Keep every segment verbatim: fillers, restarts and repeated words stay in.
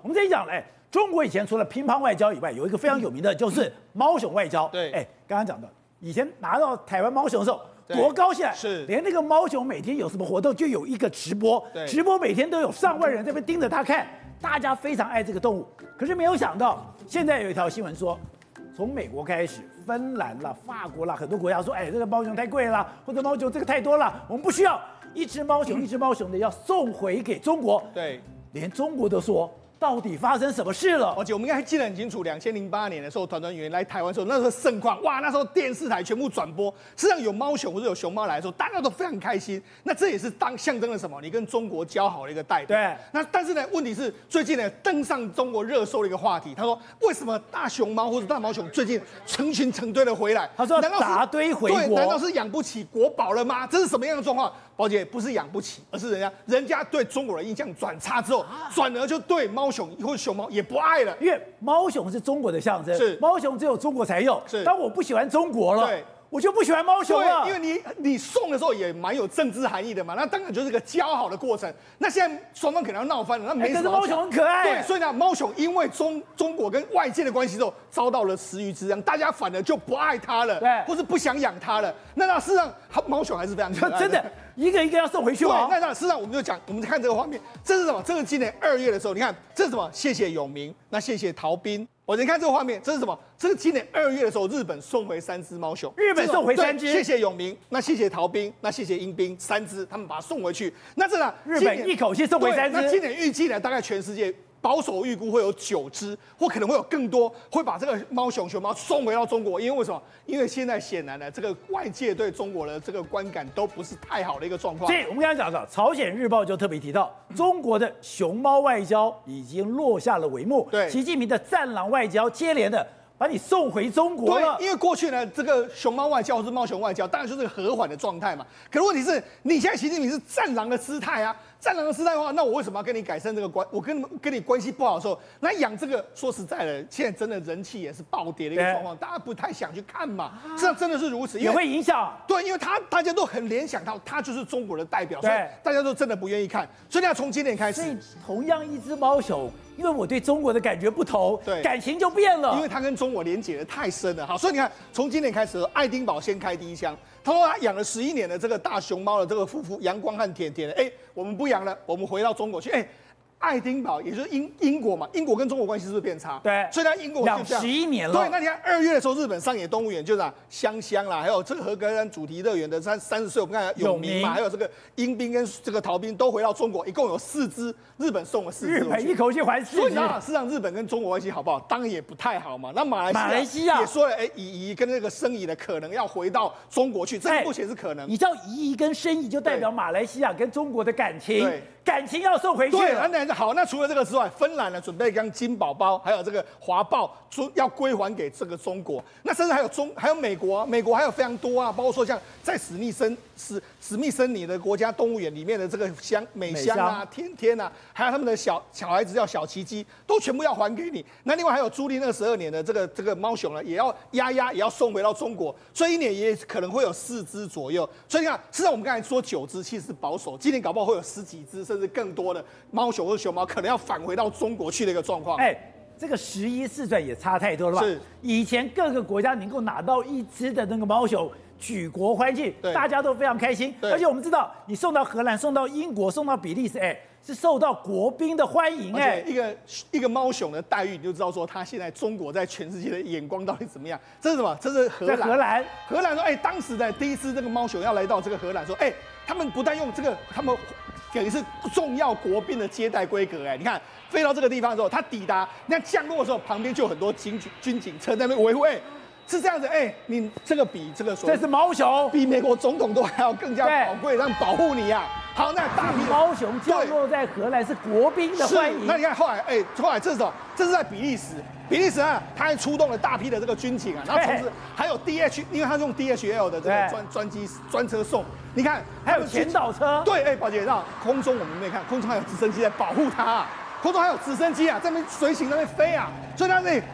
我们这一讲，哎，中国以前除了乒乓外交以外，有一个非常有名的就是猫熊外交。 对， 哎，刚刚讲的，以前拿到台湾猫熊的时候，多高兴啊！ 是， 连那个猫熊每天有什么活动，就有一个直播，直播每天都有上万人在那边盯着它看，大家非常爱这个动物。可是没有想到，现在有一条新闻说，从美国开始，芬兰啦、法国啦，很多国家说，哎，这个猫熊太贵了，或者猫熊这个太多了，我们不需要一只猫熊一只猫熊的要送回给中国。 对， 连中国都说。到底发生什么事了？ 而且我们应该还记得很清楚，两千零八年的时候，团团圆圆来台湾的时候，那时候盛况，哇，那时候电视台全部转播，实际上有猫熊或者有熊猫来的时候，大家都非常开心。那这也是当象征了什么？你跟中国交好的一个代表。 对。 那但是呢，问题是最近呢登上中国热搜的一个话题，他说为什么大熊猫或者大毛熊最近成群成堆的回来？ 他说扎堆回国， 对，难道是养不起国宝了吗？这是什么样的状况？宝姐不是养不起，而是人家人家对中国的印象转差之后，转而就对猫熊或者熊猫也不爱了。 因为猫熊是中国的象征， 是猫熊只有中国才有。 是， 当我不喜欢中国了， 对， 我就不喜欢猫熊了。 因为你你送的时候也蛮有政治含义的嘛，那当然就是个交好的过程。那现在双方可能要闹翻了，那没什么。 但是猫熊很可爱， 对，所以呢，猫熊因为中中国跟外界的关系之后，遭到了池鱼之殃，大家反而就不爱它了， 对， 或是不想养它了。那那事实上，猫熊还是非常可爱的， 真的。一个一个要送回去吗？ 对，那那事实上我们就讲，我们看这个画面，这是什么？这是今年二月的时候，你看这是什么？谢谢永明，那谢谢陶斌。我你看这个画面，这是什么？这是今年二月的时候，日本送回三只猫熊。 日本送回三只， 谢谢永明，那谢谢陶斌，那谢谢英兵，三只，他们把它送回去。那这呢？ 日本一口气送回三只。 那今年预计呢，大概全世界。保守预估会有九只，或可能会有更多，会把这个猫熊熊猫送回到中国。因为为什么？因为现在显然呢，这个外界对中国的这个观感都不是太好的一个状况。 所以我们刚才讲到，朝鲜日报就特别提到，中国的熊猫外交已经落下了帷幕。 对， 习近平的战狼外交接连的把你送回中国了。 对，因为过去呢，这个熊猫外交或是猫熊外交，当然就是个和缓的状态嘛。可是问题是，你现在习近平是战狼的姿态啊。战狼的姿态的话，那我为什么要跟你改善这个关？我跟跟你关系不好的时候，那养这个说实在的，现在真的人气也是暴跌的一个状况，大家不太想去看嘛。这真的是如此， 也会影响。 对，因为他大家都很联想到他就是中国的代表，所以大家都真的不愿意看。所以要从今年开始， 所以同样一只猫熊，因为我对中国的感觉不同， 对， 感情就变了。 因为他跟中国连结的太深了。好，所以你看，从今年开始，爱丁堡先开第一枪。他说他养了十一年的这个大熊猫的这个夫妇阳光和甜甜的，哎，我们不养了，我们回到中国去，哎。爱丁堡也就是英英国嘛，英国跟中国关系是不是变差？ 对， 所以它英国养十一年了。 对，那你看二月的时候，日本上野动物园就是啊香香啦，还有这个和歌山主题乐园的三三十岁，我们看永明嘛，还有这个英兵跟这个逃兵都回到中国，一共有四只，日本送了四只。 日本一口气还四只。 所以呢，事实上日本跟中国关系好不好？当然也不太好嘛。那马来西亚马来西亚也说了，哎，乙仪跟那个申遗的可能要回到中国去，这目前是可能。 你知道乙仪跟申遗就代表马来西亚跟中国的感情。 对。 感情要送回去。 对，那好，那除了这个之外，芬兰呢准备将金宝宝还有这个华豹要归还给这个中国。那甚至还有中还有美国、啊，美国还有非常多啊，包括说像在史密森史史密森尼的国家动物园里面的这个香美香啊、天天啊，还有他们的小小孩子叫小奇迹，都全部要还给你。那另外还有朱莉那十二年的这个这个猫熊呢，也要丫丫也要送回到中国，所以一年也可能会有四只左右。所以你看，事实上我们刚才说九只其实是保守，今年搞不好会有十几只。甚至更多的猫熊或熊猫可能要返回到中国去的一个状况。 哎，这个十一四转也差太多了吧？ 是， 以前各个国家能够拿到一只的那个猫熊，举国欢庆，大家都非常开心。而且我们知道，你送到荷兰、送到英国、送到比利时，哎，是受到国宾的欢迎。哎， 一个一个猫熊的待遇，你就知道说，它现在中国在全世界的眼光到底怎么样？这是什么？这是荷兰。 荷兰， 荷兰说，哎，当时的第一次这个猫熊要来到这个荷兰，说，哎，他们不但用这个，他们。等于是重要国宾的接待规格，哎，你看飞到这个地方的时候，它抵达，你看降落的时候，旁边就有很多军军警车在那边维护，哎，是这样子，哎，你这个比这个这是猫熊， 比美国总统都还要更加宝贵，让保护你呀、啊。好，那大批猫熊降落在荷兰是国宾的欢迎。 那你看后来，哎，后来这种，这是在比利时，比利时啊，他还出动了大批的这个军警啊，然后同时还有 D H， 因为他用 D H L 的这个专专机专车送，你看还有前导车。 对，哎，宝姐，让空中我们没看，空中还有直升机在保护他、啊，空中还有直升机啊，在那边随行在那边飞啊，所以他那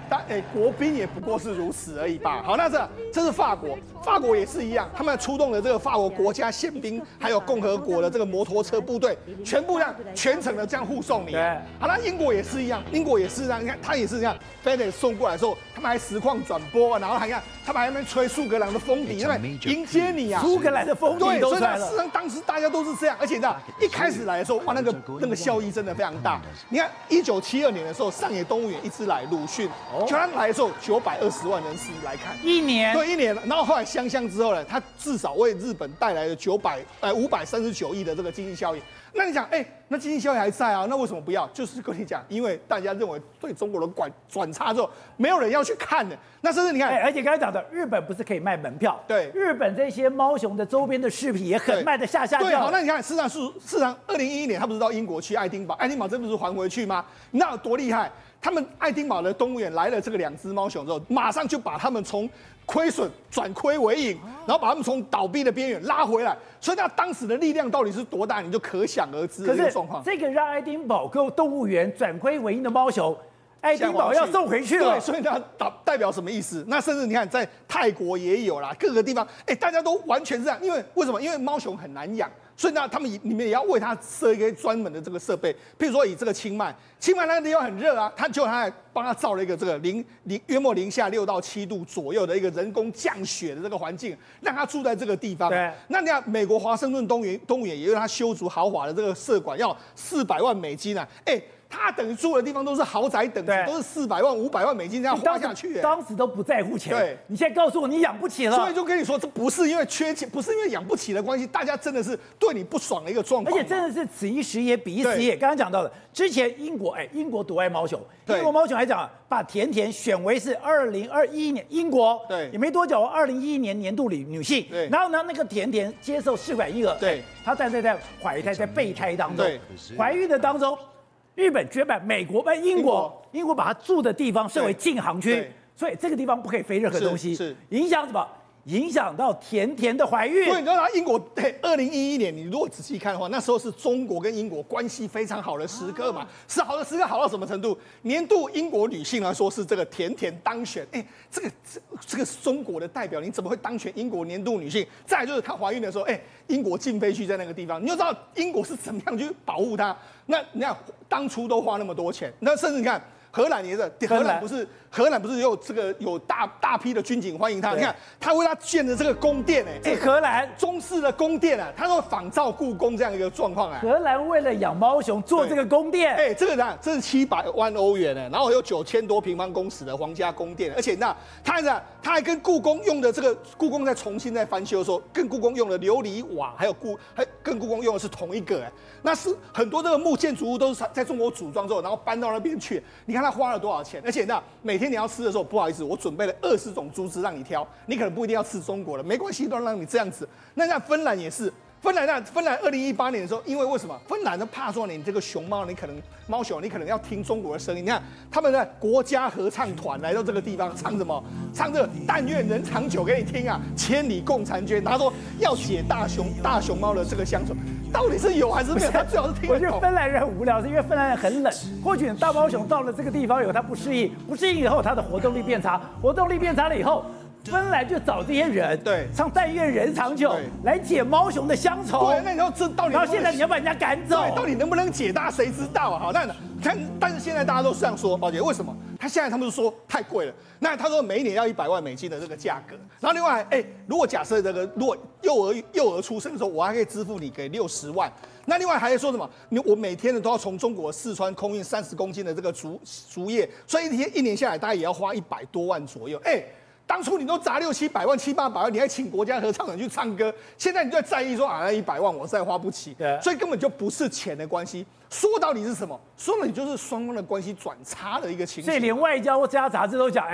但哎，国兵也不过是如此而已吧。好，那这这是法国，法国也是一样，他们出动了这个法国国家宪兵，还有共和国的这个摩托车部队，全部让全程的这样护送你。 对， 好，那英国也是一样，英国也是这样，你看他也是这样 ，FedEx 送过来的时候，他们还实况转播啊，然后还看他们还在那边吹苏格兰的风笛，对不对？迎接你啊， 苏格兰的风笛对， 都出来了。 事实上当时大家都是这样，而且你知道一开始来的时候，哇，那个那个效益真的非常大。你看一九七二年的时候，上野动物园一直来鲁迅，就他来的时候九百二十万人次来看， 一年， 对，一年。然后后来香香之后呢，他至少为日本带来了九百呃五百三十九亿的这个经济效益。那你想，哎、欸，那经济效益还在啊，那为什么不要？就是跟你讲，因为大家认为对中国的管转差之后，没有人要去看的。那甚至你看， 欸、而且刚才讲的，日本不是可以卖门票？ 对， 日本这些猫熊的周边的饰品也很卖得下下对，好，那你看，事实上是，事实上，二零一一年他不是到英国去爱丁堡，爱丁堡这不是还回去吗？你知道有多厉害？他们爱丁堡的动物园来了这个两只猫熊之后，马上就把他们从亏损转亏为盈，然后把他们从倒闭的边缘拉回来。所以那当时的力量到底是多大，你就可想而知的这个状况。 这个让爱丁堡跟动物园转亏为盈的猫熊，爱丁堡要送回去了。 对，所以它代代表什么意思？那甚至你看，在泰国也有啦，各个地方，哎，大家都完全是这样。因为为什么？因为猫熊很难养。所以呢，他们里面也要为它设一个专门的这个设备，譬如说以这个清迈，清迈那个地方很热啊，他就他还帮他造了一个这个零零约莫零下六到七度左右的一个人工降雪的这个环境，让他住在这个地方。 对， 那你看美国华盛顿动物园动物园也让他修筑豪华的这个设馆，要四百万美金啊，哎。他等于住的地方都是豪宅等级，都是四百万、五百万美金这样花下去。 当时都不在乎钱。 对， 你现在告诉我你养不起了， 所以就跟你说，这不是因为缺钱，不是因为养不起的关系，大家真的是对你不爽的一个状况。 而且真的是此一时也彼一时也。刚刚讲到的，之前英国哎，英国独爱猫熊，英国猫熊还讲把甜甜选为是二零二一年英国对也没多久，二零一一年年度女女性。 对， 然后呢，那个甜甜接受试管婴儿， 对， 她但是在怀胎在备胎当中，怀孕的当中。日本绝版，美国、英国，英国把它住的地方设为禁航区，所以这个地方不可以飞任何东西， 是影响什么？影响到甜甜的怀孕。 对，你知道英国对二零一一年，你如果仔细看的话，那时候是中国跟英国关系非常好的时刻嘛，是好的时刻，好到什么程度？年度英国女性来说是这个甜甜当选，哎，这个这这个是中国的代表，你怎么会当选英国年度女性？再来就是她怀孕的时候，哎，英国禁飞区在那个地方，你就知道英国是怎么样去保护她。那你看当初都花那么多钱，那甚至你看。荷兰也是，荷兰不是荷兰不是有这个有大大批的军警欢迎他？你看他为他建的这个宫殿，哎， 这荷兰中式的宫殿啊，他说仿照故宫这样一个状况啊。 荷兰为了养猫熊做这个宫殿， 哎，这个呢，这是七百万欧元哎，然后有九千多平方公尺的皇家宫殿，而且那他还他还跟故宫用的这个故宫在重新在翻修的时候，跟故宫用的琉璃瓦，还有故还跟故宫用的是同一个哎，那是很多这个木建筑物都是在中国组装之后，然后搬到那边去，你看他花了多少钱？而且那每天你要吃的时候，不好意思，我准备了二十种猪只让你挑，你可能不一定要吃中国的，没关系，都让你这样子。那像芬兰也是，芬兰那芬兰二零一八年的时候，因为为什么？芬兰都怕说你这个熊猫，你可能猫熊，你可能要听中国的声音。你看他们的国家合唱团来到这个地方，唱什么？唱这个“但愿人长久”给你听啊，“千里共婵娟”。他说要解大熊大熊猫的这个乡愁。到底是有还是没有？他最好是听得懂。 我觉得芬兰人很无聊，是因为芬兰人很冷。或许大猫熊到了这个地方以后，它不适应，不适应以后，它的活动力变差，活动力变差了以后，芬兰就找这些人， 对， 唱“但愿人长久”来解猫熊的乡愁。 对，那你说这到底？ 然后现在你要把人家赶走， 对，到底能不能解，大家谁知道啊？好，那看，但是现在大家都是这样说，宝姐，为什么？他现在他们说太贵了。那他说每一年要一百万美金的这个价格。然后另外，哎，如果假设这个如果幼儿幼儿出生的时候，我还可以支付你给六十万。那另外还说什么？你我每天呢都要从中国四川空运三十公斤的这个竹竹叶，所以一天一年下来大概也要花一百多万左右。哎。当初你都砸六七百万、七八百万，你还请国家合唱团去唱歌，现在你就在在意说啊，那一百万我实在花不起，所以根本就不是钱的关系。说到底是什么？说到底就是双方的关系转差的一个情形。 所以连外交家杂志都讲，哎，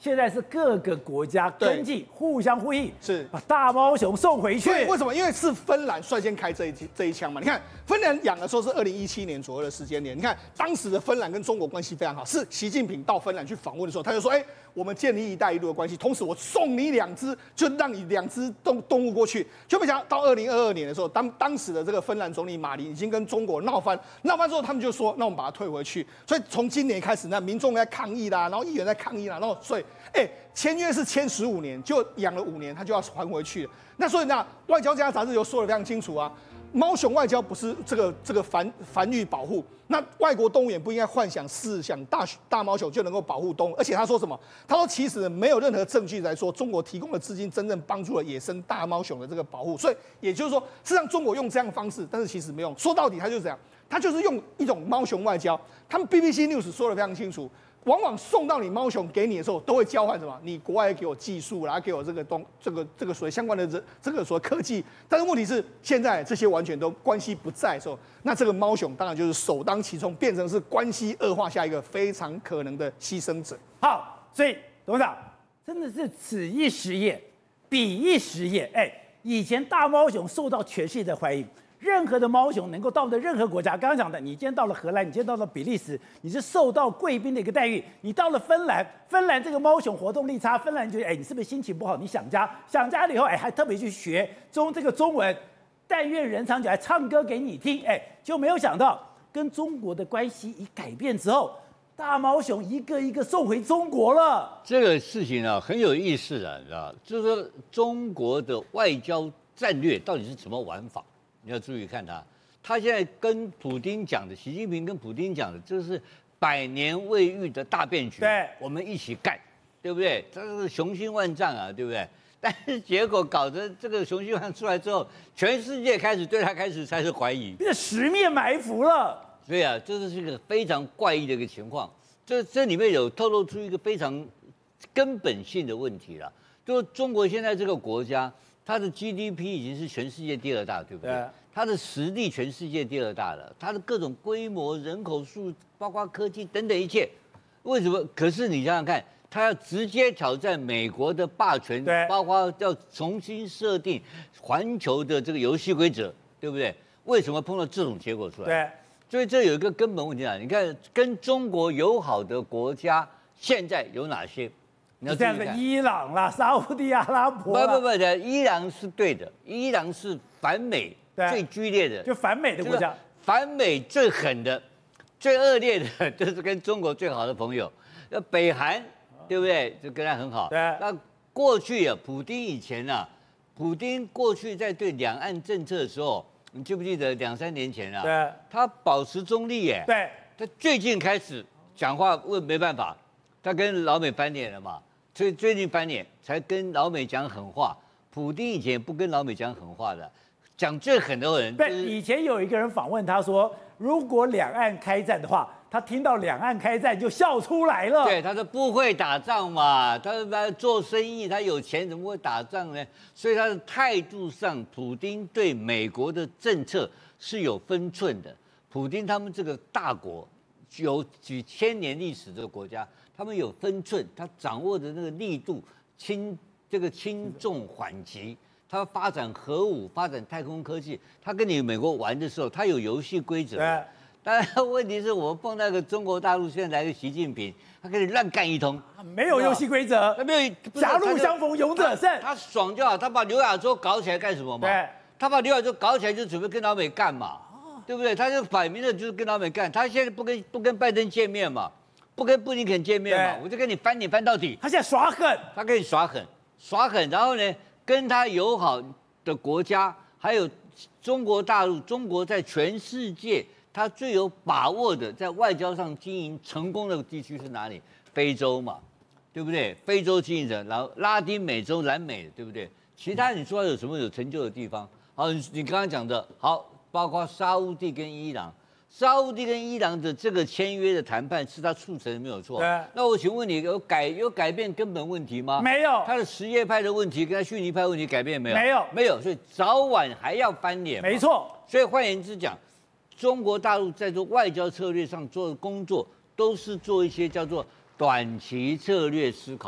现在是各个国家跟进，互相呼应， 是把大猫熊送回去。 为什么？因为是芬兰率先开这一这一枪嘛。你看，芬兰养的时候是二零一七年左右的时间点。你看当时的芬兰跟中国关系非常好，是习近平到芬兰去访问的时候，他就说：“哎、欸，我们建立一带一路的关系，同时我送你两只，就让你两只动动物过去。”就没想到到二零二二年的时候，当当时的这个芬兰总理马林已经跟中国闹翻，闹翻之后，他们就说：“那我们把它退回去。”所以从今年开始，那民众在抗议啦，然后议员在抗议啦，然后所以，哎、欸。签约是签十五年，就养了五年，他就要还回去了。那所以呢，外交家杂志就说得非常清楚啊，猫熊外交不是这个这个繁繁育保护，那外国动物园不应该幻想饲养大大猫熊就能够保护动物。而且他说什么？他说其实没有任何证据来说中国提供的资金真正帮助了野生大猫熊的这个保护。所以也就是说，事实上中国用这样的方式，但是其实没用。说到底，他就是这样，他就是用一种猫熊外交。他们 B B C News 说得非常清楚。往往送到你猫熊给你的时候，都会交换什么？你国外给我技术啦，给我这个东这个这个所谓相关的这这个所谓科技。但是问题是，现在这些完全都关系不在的时候，那这个猫熊当然就是首当其冲，变成是关系恶化下一个非常可能的牺牲者。 好，所以董事长真的是此一时也，彼一时也。哎，以前大猫熊受到全世界的欢迎。任何的猫熊能够到的任何国家，刚刚讲的，你今天到了荷兰，你今天到了比利时，你是受到贵宾的一个待遇。你到了芬兰，芬兰这个猫熊活动力差，芬兰觉得，哎，你是不是心情不好？你想家，想家了以后，哎，还特别去学中这个中文，但愿人长久，还唱歌给你听，哎，就没有想到跟中国的关系一改变之后，大猫熊一个一个送回中国了。 这个事情啊很有意思啊，你知道，就是说中国的外交战略到底是怎么玩法？你要注意看他，他现在跟普丁讲的，习近平跟普丁讲的，这是百年未遇的大变局， 对， 我们一起干，对不对？这是雄心万丈啊，对不对？但是结果搞得这个雄心万丈出来之后，全世界开始对他开始开始怀疑， 变成十面埋伏了。 对啊，这是一个非常怪异的一个情况。这这里面有透露出一个非常根本性的问题了，就是中国现在这个国家。它的 G D P 已经是全世界第二大，对不对？对，它的实力全世界第二大了，它的各种规模、人口数，包括科技等等一切，为什么？可是你想想看，它要直接挑战美国的霸权，包括要重新设定环球的这个游戏规则，对不对？为什么碰到这种结果出来？ 对， 所以这有一个根本问题啊！你看，跟中国友好的国家现在有哪些？ 这样的伊朗啦、沙烏地阿拉伯不不不的，伊朗是对的，伊朗是反美最剧烈的， 就反美的国家， 反美最狠的、最恶劣的，就是跟中国最好的朋友，那北韩，对不对？就跟他很好。 对。 那过去啊，普丁以前啊，普丁过去在对两岸政策的时候，你记不记得两三年前啊？ 对。 他保持中立耶。 对。 他最近开始讲话，问没办法，他跟老美翻脸了嘛。所以最近翻脸才跟老美讲狠话，普丁以前不跟老美讲狠话的，讲最狠的人、就是。 对，以前有一个人访问他说，如果两岸开战的话，他听到两岸开战就笑出来了。 对，他说不会打仗嘛，他他做生意，他有钱怎么会打仗呢？所以他的态度上，普丁对美国的政策是有分寸的。普丁他们这个大国，有几千年历史的国家。他们有分寸，他掌握的那个力度，轻这个轻重缓急，他发展核武、发展太空科技，他跟你美国玩的时候，他有游戏规则。对。当然，问题是我们碰到个中国大陆现在来个习近平，他跟你乱干一通， 没有游戏规则， 他没有狭路相逢勇者胜。 他爽就好，他把刘亚洲搞起来干什么嘛？ 对。 他把刘亚洲搞起来就准备跟老美干嘛，对不对？他就摆明了就是跟老美干，他现在不跟不跟拜登见面嘛。不跟布林肯见面嘛，我就跟你翻脸翻到底。 他现在耍狠， 他跟你耍狠，耍狠，然后呢，跟他友好的国家，还有中国大陆，中国在全世界他最有把握的在外交上经营成功的地区是哪里？非洲嘛，对不对？非洲经营者，然后拉丁美洲、南美，对不对？其他你说有什么有成就的地方？好，你刚刚讲的好，包括沙烏地跟伊朗。沙烏地跟伊朗的这个签约的谈判是他促成的，没有错。那我请问你，有改有改变根本问题吗？ 没有。 他的什叶派的问题跟他逊尼派问题改变没有？ 没有， 没有。所以早晚还要翻脸。 没错。 所以换言之讲，中国大陆在做外交策略上做的工作，都是做一些叫做短期策略思考。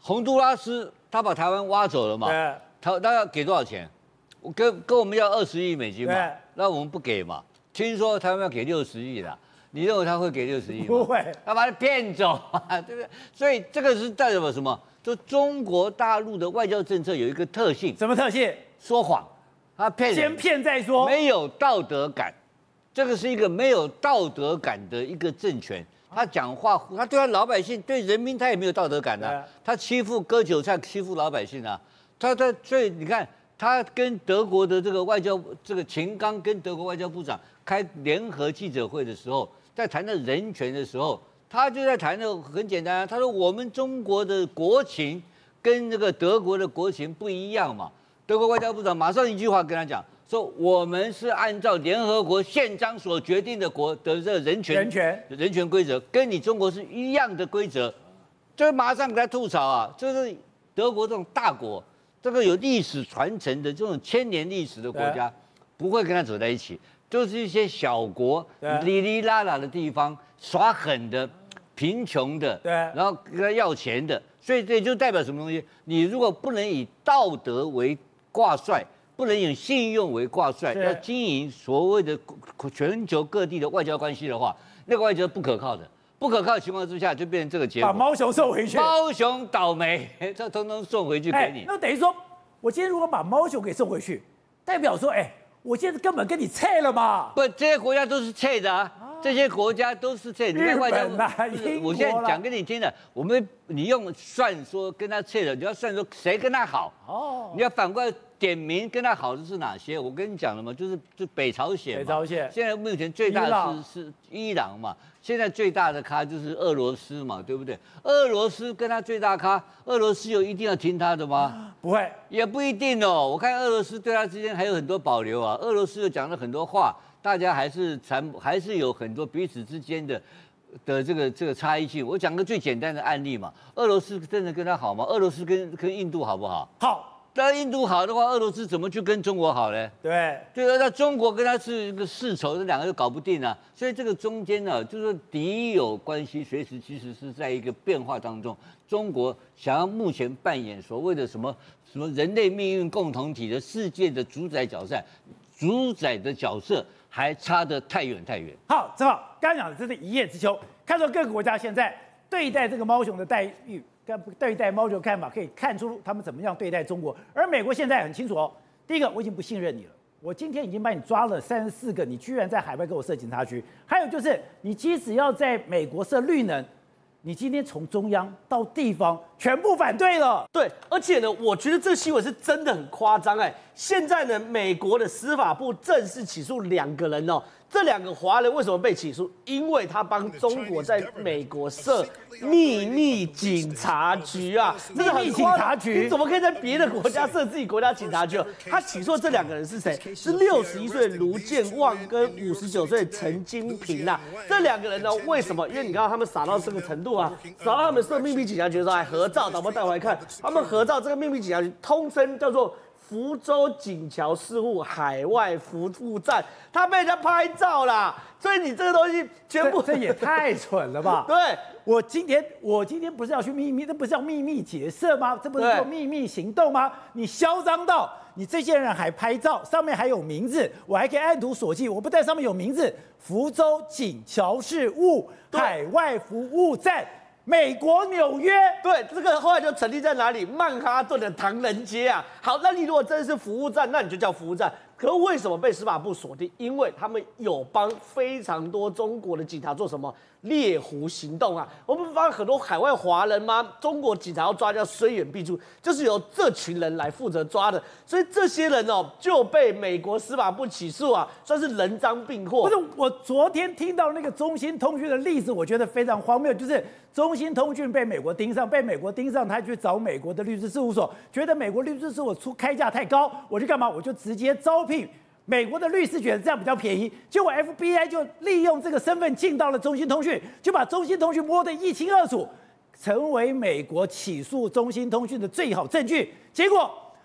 洪都拉斯他把台湾挖走了嘛？他他要给多少钱？我跟跟我们要二十亿美金嘛，那我们不给嘛？听说他们要给六十亿啦，你认为他会给六十亿吗？ 不会， 他把他骗走啊，对不对？所以这个是代表什么？就中国大陆的外交政策有一个特性， 什么特性？ 说谎，他骗人， 先骗再说， 没有道德感。这个是一个没有道德感的一个政权。他讲话，他对他老百姓、对人民，他也没有道德感啊。他欺负割韭菜，欺负老百姓啊。他他所以你看，他跟德国的这个外交这个秦刚跟德国外交部长开联合记者会的时候，在谈到人权的时候。他就在谈的很简单，他说我们中国的国情跟这个德国的国情不一样嘛。德国外交部长马上一句话跟他讲，说我们是按照联合国宪章所决定的国的这人权人权人权规则，跟你中国是一样的规则，就马上给他吐槽啊，就是德国这种大国，这个有历史传承的这种千年历史的国家，不会跟他走在一起，就是一些小国哩哩啦啦的地方耍狠的。贫穷的， 对， 然后跟他要钱的，所以这就代表什么东西？你如果不能以道德为挂帅，不能以信用为挂帅，要经营所谓的全球各地的外交关系的话，那个外交不可靠的，不可靠的情况之下，就变成这个结果。 把猫熊送回去， 猫熊倒霉，这通通送回去给你。 那等于说，我今天如果把猫熊给送回去，代表说，哎，我现在根本跟你拆了嘛？ 不，这些国家都是拆的啊。这些国家都是这， 日本啦、英国啦， 我现在讲给你听的，我们你用算说跟他切的，你要算说谁跟他好哦，你要反过来点名跟他好的是哪些？我跟你讲了嘛，就是就北朝鲜， 北朝鲜现在目前最大的是是伊朗嘛，现在最大的咖就是俄罗斯嘛，对不对？俄罗斯跟他最大咖，俄罗斯有一定要听他的吗？ 不会， 也不一定哦。我看俄罗斯对他之间还有很多保留啊，俄罗斯又讲了很多话。大家还是残，还是有很多彼此之间的的这个这个差异性。我讲个最简单的案例嘛，俄罗斯真的跟他好吗？俄罗斯跟跟印度好不好？ 好， 那印度好的话，俄罗斯怎么去跟中国好呢？ 对， 对啊，那中国跟他是一个世仇，这两个就搞不定啊。所以这个中间呢，就是说敌友关系随时其实是在一个变化当中。中国想要目前扮演所谓的什么什么人类命运共同体的世界的主宰角色，主宰的角色。还差得太远太远。 好，正好刚讲的这是一叶知秋，看到各个国家现在对待这个猫熊的待遇，跟对待猫熊看法，可以看出他们怎么样对待中国。而美国现在很清楚哦，第一个我已经不信任你了，我今天已经把你抓了三十四个，你居然在海外给我设警察局。还有就是，你即使要在美国设绿能，你今天从中央到地方全部反对了。 对，而且呢，我觉得这新闻是真的很夸张哎。现在呢，美国的司法部正式起诉两个人哦。这两个华人为什么被起诉？因为他帮中国在美国设秘密警察局啊！ 秘密警察局， 你怎么可以在别的国家设自己国家警察局？他起诉这两个人是谁？是六十一岁卢健旺跟五十九岁陈金平啊。这两个人呢，为什么？因为你看到他们傻到这个程度啊，傻到他们设秘密警察局的时候还合照，导播带回来看，他们合照这个秘密警察局通称叫做福州锦桥事务海外服务站，他被人家拍照啦，所以你这个东西全部这, 这也太蠢了吧？ 对， 我今天我今天不是要去秘密，这不是要秘密结社吗？这不是叫秘密行动吗？你嚣张到你这些人还拍照，上面还有名字，我还可以按图索骥，我不但上面有名字，福州锦桥事务海外服务站。美国纽约， 对，这个后来就成立在哪里？曼哈顿的唐人街啊。好，那你如果真的是服务站，那你就叫服务站。可是为什么被司法部锁定？因为他们有帮非常多中国的警察做什么猎狐行动啊？我们不发现很多海外华人吗？中国警察要抓叫虽远必诛，就是由这群人来负责抓的。所以这些人哦就被美国司法部起诉啊，算是人赃并获。 不是，我昨天听到那个中兴通讯的例子，我觉得非常荒谬，就是中兴通讯被美国盯上，被美国盯上，他去找美国的律师事务所，觉得美国律师事务所出开价太高，我就干嘛？我就直接招聘美国的律师，觉得这样比较便宜。结果 F B I 就利用这个身份进到了中兴通讯，就把中兴通讯摸得一清二楚，成为美国起诉中兴通讯的最好证据。结果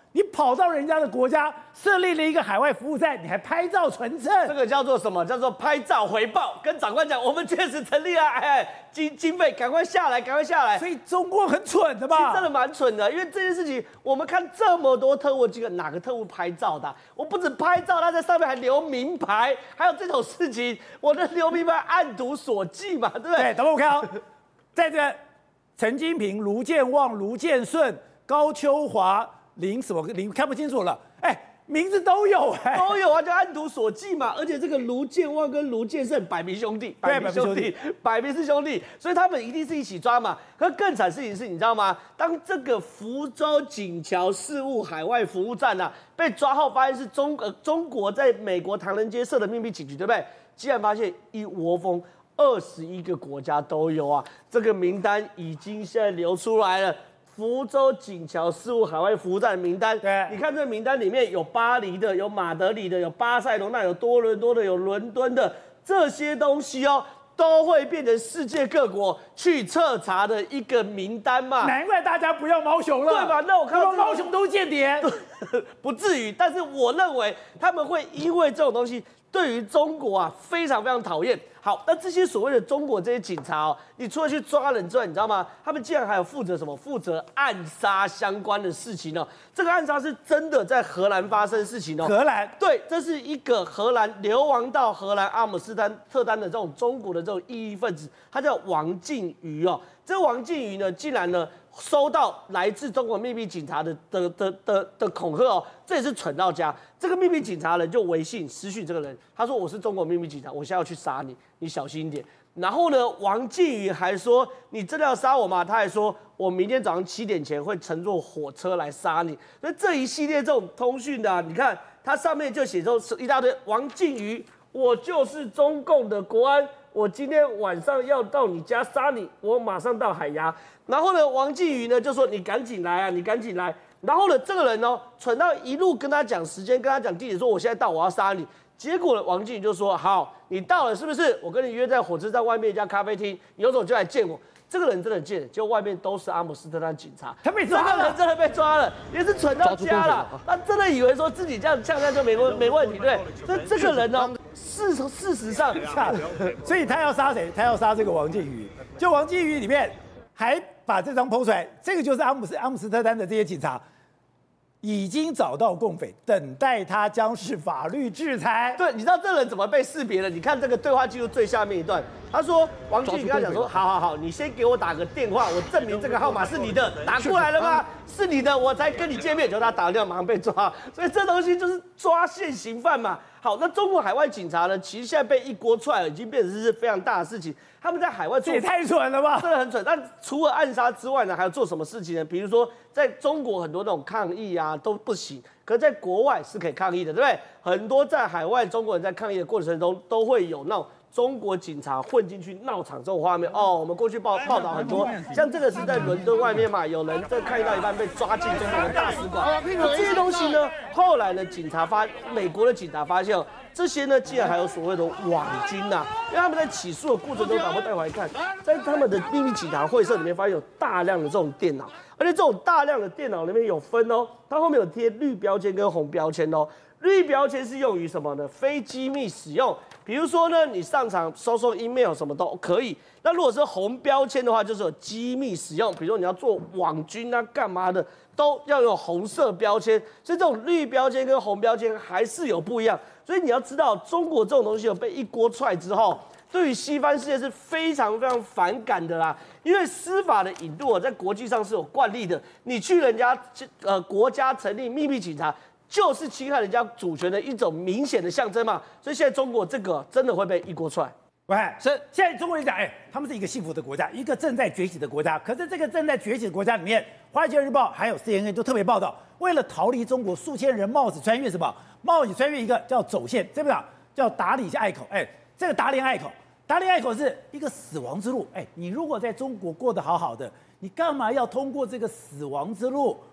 你跑到人家的国家设立了一个海外服务站，你还拍照存证， 这个叫做什么？叫做拍照回报，跟长官讲，我们确实成立了，哎，经经费赶快下来，赶快下来。 所以中国很蠢的其实吧？ 真的蛮蠢的，因为这件事情，我们看这么多特务机构，哪个特务拍照的啊？我不止拍照，他在上面还留名牌，还有这种事情，我的留名牌按图索骥嘛，对不对？ 对，等我看哦，在这个陈金平、卢建旺、卢建顺、高秋华、林什么林看不清楚了，哎，名字都有哎、 都有啊，就按图索骥嘛。而且这个卢建旺跟卢建胜百名兄弟， 对百名兄弟，百名是兄弟，所以他们一定是一起抓嘛。可更惨事情是，你知道吗？当这个福州锦桥事务海外服务站啊被抓后，发现是中呃中国在美国唐人街设的秘密警局，对不对？竟然发现一窝蜂二十一个国家都有啊，这个名单已经现在流出来了。福州锦桥事务海外服务站的名单， 对， 你看这个名单里面有巴黎的，有马德里的，有巴塞罗那，有多伦多的，有伦敦的，这些东西哦，都会变成世界各国去彻查的一个名单嘛。 难怪大家不要毛熊了， 对吧？那我看到毛熊都是间谍， 不至于，但是我认为他们会因为这种东西对于中国啊非常非常讨厌。好，那这些所谓的中国这些警察哦，你除了去抓人之外，你知道吗？他们竟然还有负责什么？负责暗杀相关的事情哦。这个暗杀是真的在荷兰发生的事情哦。 荷兰对，这是一个荷兰流亡到荷兰阿姆斯特丹的这种中国的这种异议分子，他叫王靖宇哦。这个王靖宇呢，竟然呢收到来自中国秘密警察的的的的的恐吓哦，这也是蠢到家。这个秘密警察人就微信私讯这个人，他说我是中国秘密警察，我现在要去杀你，你小心一点。然后呢，王靖宇还说你真的要杀我吗？他还说我明天早上七点前会乘坐火车来杀你。所以这一系列这种通讯的、啊，你看它上面就写着一大堆王靖宇，我就是中共的国安。我今天晚上要到你家杀你，我马上到海牙。然后呢，王靖宇呢就说你赶紧来啊，你赶紧来。然后呢，这个人呢蠢到一路跟他讲时间，跟他讲地点，说我现在到，我要杀你。结果呢，王靖宇就说好，你到了是不是？我跟你约在火车站外面一家咖啡厅，你有种就来见我。这个人真的贱，结果外面都是阿姆斯特丹警察， 他被抓了， 这个人真的被抓了，也是蠢到家了。他真的以为说自己这样像这样就没问没问题，对？所以这个人呢，事事实上， 所以他要杀谁？他要杀这个王靖宇。就王靖宇里面还把这张剖出来，这个就是阿姆斯阿姆斯特丹的这些警察。已经找到共匪，等待他将是法律制裁。 对，你知道这人怎么被识别的？你看这个对话记录最下面一段，他说王靖宇跟他讲说，好好好，你先给我打个电话，我证明这个号码是你的，打过来了吗？是你的，我才跟你见面。结果他打了电话，马上被抓。所以这东西就是抓现行犯嘛。好，那中国海外警察呢？其实现在被一锅出来了，已经变成是非常大的事情。他们在海外做， 这也太蠢了吧！ 真的很蠢。但除了暗杀之外呢，还有做什么事情呢？比如说，在中国很多那种抗议啊都不行，可是在国外是可以抗议的，对不对？很多在海外中国人在抗议的过程中，都会有那种中国警察混进去闹场这种画面。哦，我们过去报报道很多，像这个是在伦敦外面嘛，有人在抗议到一半被抓进中国的大使馆。那这些东西呢，后来呢，警察发，美国的警察发现。这些呢，竟然还有所谓的网军呐、啊，因为他们在起诉的过程中，把我带回来看，在他们的秘密警察会社里面，发现有大量的这种电脑，而且这种大量的电脑里面有分哦，它后面有贴绿标签跟红标签哦。绿标签是用于什么呢？非机密使用，比如说呢，你上场收收 email 什么都可以。那如果是红标签的话，就是有机密使用，比如说你要做网军啊，干嘛的，都要有红色标签。所以这种绿标签跟红标签还是有不一样。所以你要知道，中国这种东西有被一锅踹之后，对于西方世界是非常非常反感的啦。因为司法的引渡在国际上是有惯例的，你去人家呃国家成立秘密警察。就是侵害人家主权的一种明显的象征嘛，所以现在中国这个真的会被一锅踹。 喂，是现在中国人讲，哎，他们是一个幸福的国家，一个正在崛起的国家。可是这个正在崛起的国家里面，《华尔街日报》还有 C N N 都特别报道，为了逃离中国，数千人冒死穿越什么？冒死穿越一个叫走线，这不讲叫达里艾口。哎，这个达连艾口，达连艾口是一个死亡之路。哎，你如果在中国过得好好的，你干嘛要通过这个死亡之路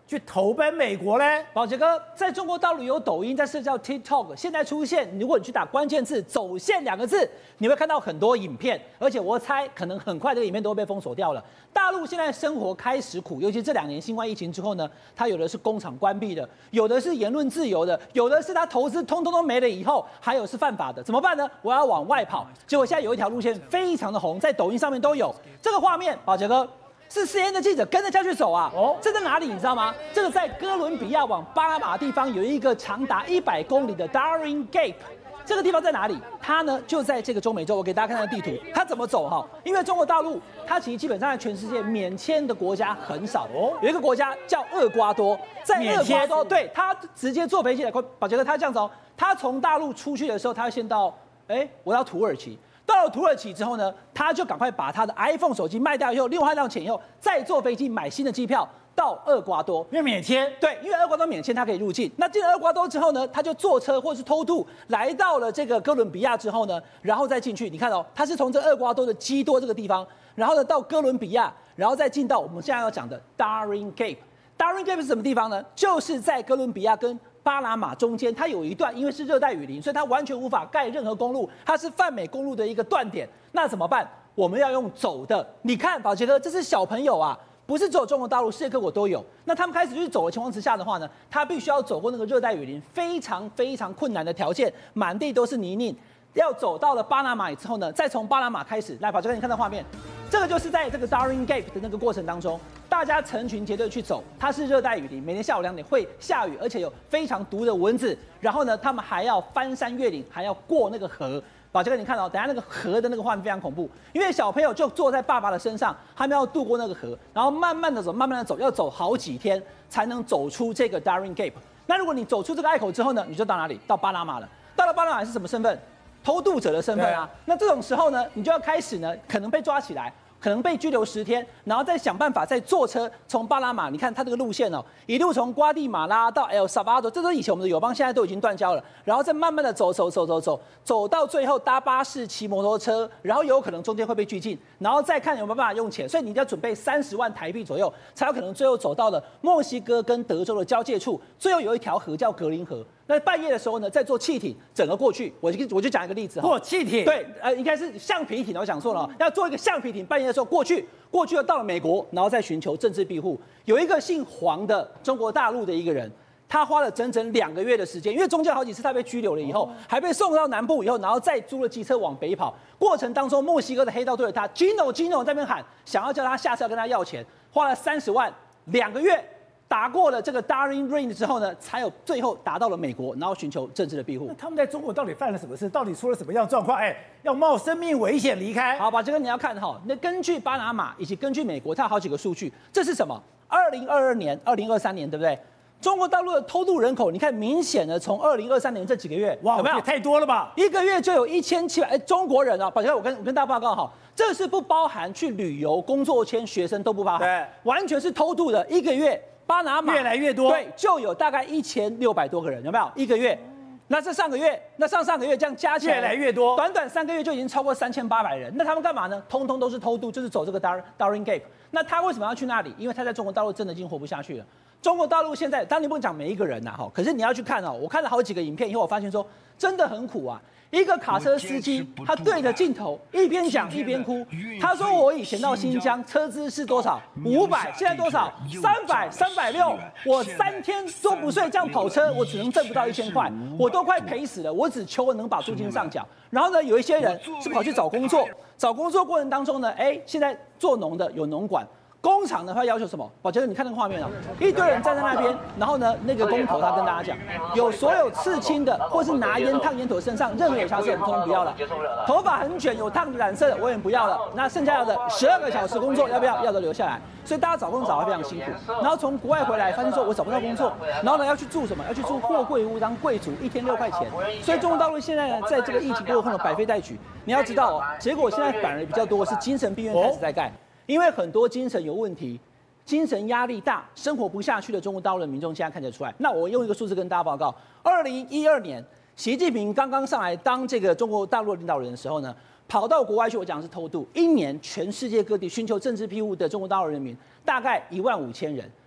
去投奔美国嘞？ 宝杰哥，在中国大陆有抖音，在社交 TikTok， 现在出现，如果你去打关键字“走线”两个字，你会看到很多影片，而且我猜可能很快这个影片都会被封锁掉了。大陆现在生活开始苦，尤其这两年新冠疫情之后呢，它有的是工厂关闭的，有的是言论自由的，有的是他投资通通都没了以后，还有是犯法的，怎么办呢？我要往外跑。结果现在有一条路线非常的红，在抖音上面都有这个画面，宝杰哥。是 C N N 的记者跟着下去走啊！哦，这在哪里你知道吗？这个在哥伦比亚往巴拿马地方有一个长达一百公里的 Darien Gap， 这个地方在哪里？它呢就在这个中美洲。我给大家看看地图，它怎么走哈？因为中国大陆它其实基本上在全世界免签的国家很少哦，有一个国家叫厄瓜多，在厄瓜多，对，它直接坐飞机来。宝杰哥，他这样子哦，他从大陆出去的时候，他要先到，哎，我到土耳其。到了土耳其之后呢，他就赶快把他的 iPhone 手机卖掉以后，另外换到钱以后，再坐飞机买新的机票到厄瓜多， 因为免签。 对，因为厄瓜多免签，他可以入境。那进了厄瓜多之后呢，他就坐车或是偷渡来到了这个哥伦比亚之后呢，然后再进去。你看哦，他是从这厄瓜多的基多这个地方，然后呢到哥伦比亚，然后再进到我们现在要讲的 Darien Gap。Darien Gap 是什么地方呢？就是在哥伦比亚跟巴拿马中间，它有一段，因为是热带雨林，所以它完全无法盖任何公路，它是泛美公路的一个断点。那怎么办？我们要用走的。你看，宝杰哥，这是小朋友啊，不是只有中国大陆，世界各国都有。那他们开始去走的情况之下的话呢，他必须要走过那个热带雨林，非常非常困难的条件，满地都是泥泞。要走到了巴拿马之后呢，再从巴拿马开始，来，宝杰哥，你看到画面，这个就是在这个 Darien Gap 的那个过程当中，大家成群结队去走，它是热带雨林，每天下午两点会下雨，而且有非常毒的蚊子。然后呢，他们还要翻山越岭，还要过那个河。宝杰哥，你看到、哦，等一下那个河的那个画面非常恐怖，因为小朋友就坐在爸爸的身上，他们要渡过那个河，然后慢慢的走，慢慢的走，要走好几天才能走出这个 Darien Gap。那如果你走出这个隘口之后呢，你就到哪里？到巴拿马了。到了巴拿马是什么身份？偷渡者的身份啊，那这种时候呢，你就要开始呢，可能被抓起来，可能被拘留十天，然后再想办法再坐车从巴拿马，你看它这个路线哦，一路从瓜地马拉到 El Salvador， 这都是以前我们的友邦，现在都已经断交了，然后再慢慢的走走走走走，走到最后搭巴士、骑摩托车，然后有可能中间会被拘禁，然后再看有没有办法用钱，所以你要准备三十万台币左右，才有可能最后走到了墨西哥跟德州的交界处，最后有一条河叫格林河。那半夜的时候呢，再坐汽艇整个过去，我就我就讲一个例子哈。 坐汽艇？ 对，呃，应该是橡皮艇，我讲错了，要坐一个橡皮艇，半夜的时候过去，过去了到了美国，然后再寻求政治庇护。有一个姓黄的中国大陆的一个人，他花了整整两个月的时间，因为中间好几次他被拘留了以后，还被送到南部以后，然后再租了机车往北跑。过程当中，墨西哥的黑道对着他 Gino Gino 在那边喊，想要叫他下车要跟他要钱，花了三十万，两个月。打过了这个 Darien Range 之后呢，才有最后达到了美国，然后寻求政治的庇护。 那他们在中国到底犯了什么事？到底出了什么样的状况？哎，要冒生命危险离开？ 好吧，这个你要看哈。那根据巴拿马以及根据美国，它有好几个数据。这是什么？二零二二年、二零二三年，对不对？中国大陆的偷渡人口，你看明显的从二零二三年这几个月， 哇， 有没有？ 也太多了吧？ 一个月就有一千七百，哎，中国人啊，宝杰，我跟我跟大家报告哈，这是不包含去旅游、工作签、学生都不包含， 对， 完全是偷渡的，一个月。巴拿马越来越多， 对，就有大概一千六百多个人，有没有？一个月，那这上个月，那上上个月这样加起来越来越多， 短短三个月就已经超过三千八百人。那他们干嘛呢？通通都是偷渡，就是走这个 Darien Gap。那他为什么要去那里？因为他在中国大陆真的已经活不下去了。中国大陆现在，当然你不能讲每一个人呐，哈，可是你要去看哦。我看了好几个影片以后，我发现说真的很苦啊。一个卡车司机，他对着镜头一边讲一边哭。他说：“我以前到新疆，车资是多少？五百，现在多少？三百，三百六。我三天都不睡，这样跑车，我只能挣不到一千块，我都快赔死了。我只求能把租金上缴。然后呢，有一些人是跑去找工作，找工作过程当中呢，哎，现在做农的有农管。”工厂的话要求什么？宝杰哥，你看那个画面啊，一堆人站在那边，然后呢，那个工头他跟大家讲，有所有刺青的，或是拿烟烫烟头身上任何有瑕疵，我们通通不要了。头发很卷有烫染色的，我也不要了。那剩下的十二个小时工作要不要？要的留下来。所以大家找工作找得非常辛苦。然后从国外回来，发现说我找不到工作，然后呢要去住什么？要去住货柜屋当柜主，一天六块钱。所以中国大陆现在呢，在这个疫情过后呢，百废待举。你要知道哦，结果现在反而比较多是精神病院开始在盖。因为很多精神有问题、精神压力大、生活不下去的中国大陆的民众，现在看得出来。那我用一个数字跟大家报告：二零一二年，习近平刚刚上来当这个中国大陆的领导人的时候呢，跑到国外去，我讲的是偷渡，一年全世界各地寻求政治庇护的中国大陆人民大概一万五千人。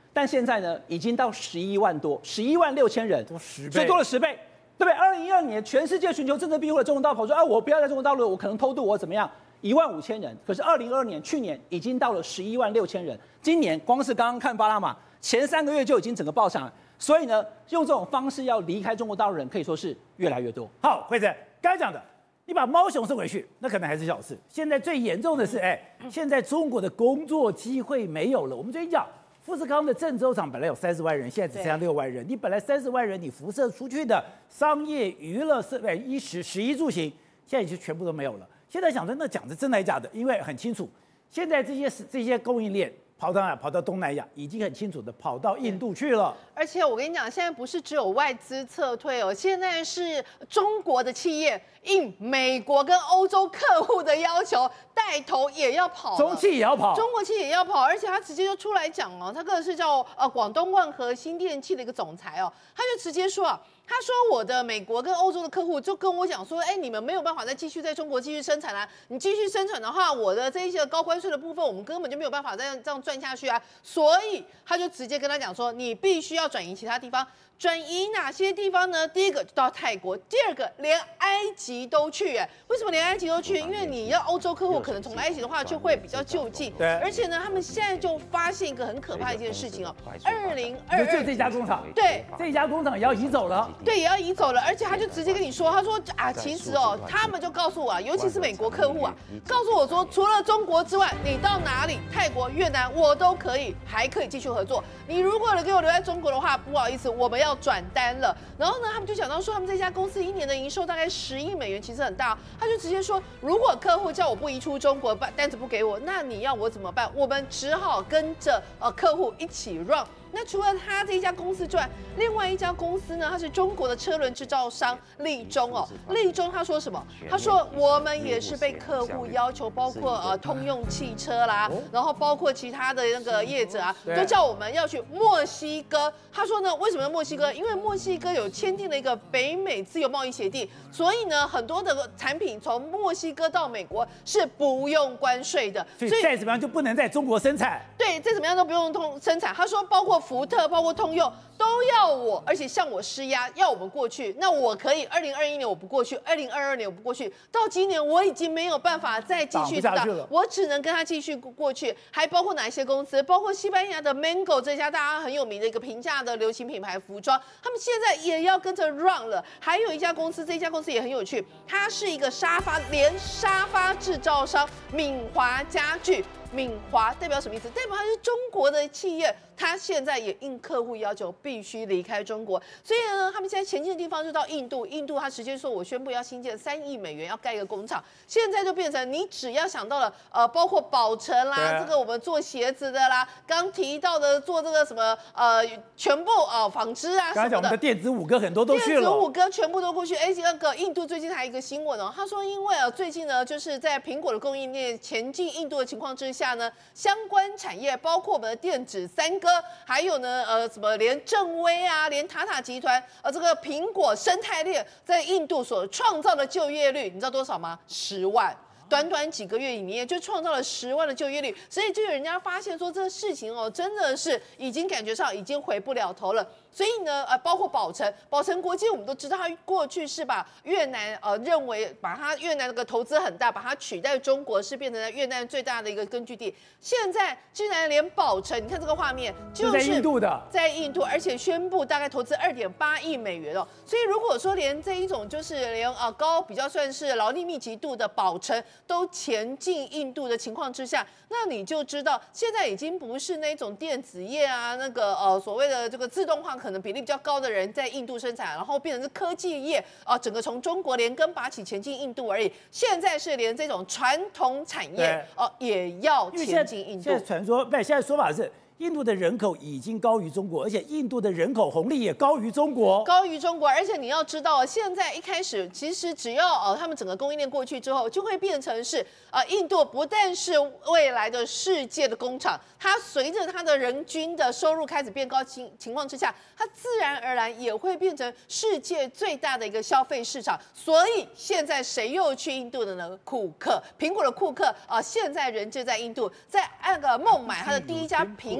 但现在呢，已经到十一万多，十一万六千人， 多十倍， 所以多了十倍，对不对？二零一二年，全世界寻求政治庇护的中国大陆跑说，啊，我不要在中国大陆，我可能偷渡，我怎么样？一万五千人，可是二零二二年，去年已经到了十一万六千人，今年光是刚刚看巴拿马，前三个月就已经整个爆上了。所以呢，用这种方式要离开中国大陆人，可以说是越来越多。 好，辉子刚才讲的，你把猫熊送回去，那可能还是小事。现在最严重的是，哎，现在中国的工作机会没有了。我们最近讲，富士康的郑州厂本来有三十万人，现在只剩下六万人。你本来三十万人，你辐射出去的商业、娱乐、设备、衣食、食衣住行，现在已经全部都没有了。现在想着那讲的真的假的？因为很清楚，现在这些这些供应链跑到哪？跑到东南亚，已经很清楚的跑到印度去了。 而且我跟你讲，现在不是只有外资撤退哦，现在是中国的企业应美国跟欧洲客户的要求，带头也要跑， 中企也要跑， 中国企业也要跑，而且他直接就出来讲哦，他这个是叫呃广东万和新电器的一个总裁哦，他就直接说啊。他说：“我的美国跟欧洲的客户就跟我讲说，哎，你们没有办法再继续在中国继续生产啊！你继续生产的话，我的这一些高关税的部分，我们根本就没有办法再这样赚下去啊！所以他就直接跟他讲说，你必须要转移其他地方。”转移哪些地方呢？第一个就到泰国，第二个连埃及都去。哎，为什么连埃及都去？因为你要欧洲客户可能从埃及的话就会比较就近。 对。 而且呢，他们现在就发现一个很可怕的一件事情哦，二零二二就这家工厂， 对， 这家工厂也要移走了。 对，也要移走了。而且他就直接跟你说，他说啊，其实哦，他们就告诉我啊，尤其是美国客户啊，告诉我说，除了中国之外，你到哪里，泰国、越南，我都可以，还可以继续合作。你如果给我留在中国的话，不好意思，我们要转单了。然后呢，他们就讲到说，他们这家公司一年的营收大概十亿美元，其实很大。他就直接说，如果客户叫我不移出中国，单子不给我，那你要我怎么办？我们只好跟着呃客户一起 run。那除了他这一家公司之外，另外一家公司呢，它是中国的车轮制造商立中哦。立中他说什么？他说我们也是被客户要求，包括呃通用汽车啦，然后包括其他的那个业者啊，都叫我们要去墨西哥。他说呢，为什么要墨西哥？因为墨西哥有签订了一个北美自由贸易协定，所以呢，很多的产品从墨西哥到美国是不用关税的， 所以再怎么样就不能在中国生产。 对，再怎么样都不用通生产。他说，包括福特、包括通用都要我，而且向我施压，要我们过去。那我可以，二零二一年我不过去，二零二二年我不过去，到今年我已经没有办法再继续打，我只能跟他继续过去。还包括哪一些公司？包括西班牙的 Mango 这家大家很有名的一个平价的流行品牌服装，他们现在也要跟着 run 了。还有一家公司，这家公司也很有趣，它是一个沙发连沙发制造商敏华家具。敏华代表什么意思？代表它是中国的企业，它现在也应客户要求必须离开中国。所以呢，他们现在前进的地方就到印度。印度它直接说，我宣布要新建三亿美元，要盖一个工厂。现在就变成你只要想到了，呃，包括宝成啦，这个我们做鞋子的啦，刚提到的做这个什么呃，全部啊、呃、纺织啊什么的。 刚才讲我们的电子五哥很多都去了， 电子五哥全部都过去。哎，那个印度最近还有一个新闻哦，他说因为啊最近呢就是在苹果的供应链前进印度的情况之下。下呢，相关产业包括我们的电子三哥，还有呢，呃，什么连正威啊，连塔塔集团，呃，这个苹果生态链在印度所创造的就业率，你知道多少吗？十万。短短几个月里面就创造了十万的就业率，所以就有人家发现说这个事情哦，真的是已经感觉上已经回不了头了。所以呢，呃，包括宝成，宝成国际我们都知道，它过去是把越南呃认为把它越南那个投资很大，把它取代中国是变成了越南最大的一个根据地。现在竟然连宝成，你看这个画面，就是在印度的， 在印度，而且宣布大概投资二点八亿美元哦。所以如果说连这一种就是连呃高比较算是劳力密集度的宝成都前进印度的情况之下，那你就知道现在已经不是那种电子业啊，那个呃所谓的这个自动化可能比例比较高的人在印度生产，然后变成是科技业啊、呃，整个从中国连根拔起前进印度而已。现在是连这种传统产业哦、呃、也要前进印度。 现在传说不，现在说法是。印度的人口已经高于中国，而且印度的人口红利也高于中国， 高于中国。而且你要知道，现在一开始其实只要呃他们整个供应链过去之后，就会变成是呃印度不但是未来的世界的工厂，它随着它的人均的收入开始变高情情况之下，它自然而然也会变成世界最大的一个消费市场。所以现在谁又去印度的呢？库克，苹果的库克啊、呃，现在人就在印度，在那个孟买，它的第一家苹